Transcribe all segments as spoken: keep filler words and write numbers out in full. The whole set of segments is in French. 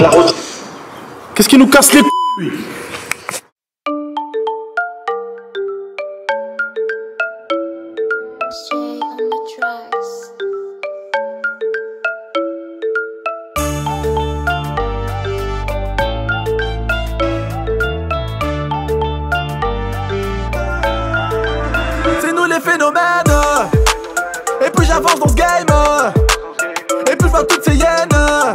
la route. Qu'est-ce qui nous casse les couilles? C'est nous les phénomènes. Et plus j'avance dans ce game, et plus je vois toutes ces hyènes.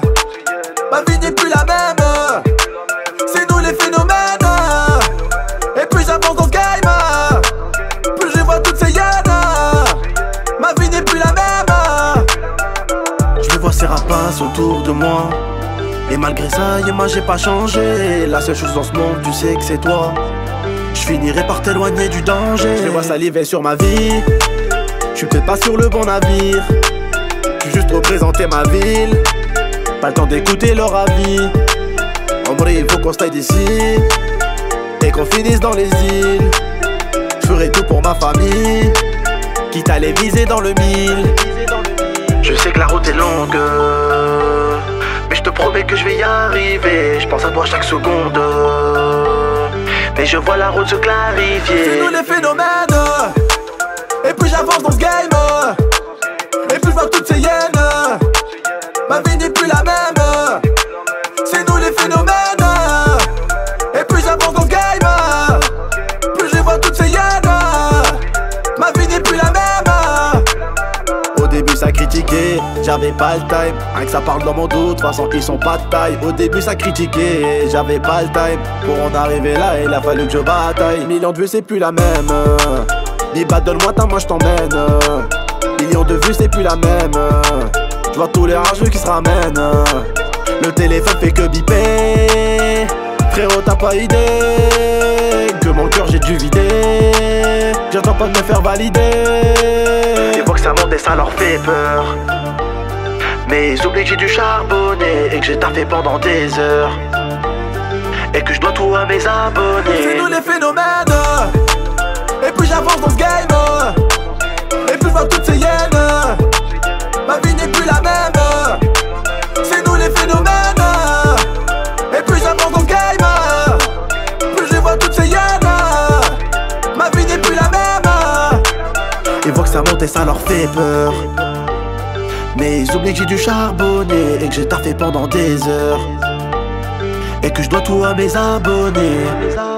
Ma vie n'est plus la même. C'est nous les phénomènes. Et plus j'avance dans ce game, plus je vois toutes ces hyènes. Ma vie n'est plus la même. Je vois ces rapaces autour de moi, et malgré ça, y'a moi j'ai pas changé. La seule chose dans ce monde, tu sais que c'est toi. Je finirai par t'éloigner du danger. Je les vois saliver sur ma vie. Je suis peut-être pas sur le bon navire. Je veux juste représenter ma ville. Pas le temps d'écouter leur avis. En vrai, il faut qu'on se taille d'ici et qu'on finisse dans les îles. Je ferai tout pour ma famille, quitte à les viser dans le mille. Je sais que la route est longue, mais je te promets que je vais y arriver. Je pense à toi chaque seconde, mais je vois la route se clarifier. C'est nous les phénomènes. Et plus j'avance dans ce game, et plus je vois toutes ces hyènes. Ma vie n'est plus la même. C'est nous les phénomènes. Et plus j'avance dans ce game, plus je vois toutes ces hyènes. Ma vie n'est plus la même. Au début ça critiquait, j'avais pas le time. Rien que ça parle dans mon dos, de toute façon ils sont pas de taille. Au début ça critiquait, j'avais pas le time. Pour en arriver là, il a fallu que je bataille. Millions de vues c'est plus la même. Dis bah donne-moi ta, moi je t'emmène. Millions de vues c'est plus la même. Je vois tous les rageux qui se ramènent. Le téléphone fait que biper. Frérot t'as pas idée que mon cœur j'ai dû vider. J'attends pas de me faire valider. Ils voient que ça monte et ça leur fait peur, mais ils oublient que j'ai dû charbonner et que j'ai taffé pendant des heures, et que je dois tout à mes abonnés. C'est nous les phénomènes. Et plus j'avance dans ce game, et plus je vois toutes ces hyènes. Ma vie n'est plus la même. C'est nous les phénomènes. Et plus j'avance dans ce game, plus je vois toutes ces hyènes. Ma vie n'est plus la même. Ils voient que ça monte et ça leur fait peur, mais ils oublient que j'ai dû charbonner et que j'ai taffé pendant des heures, et que je dois tout à mes abonnés.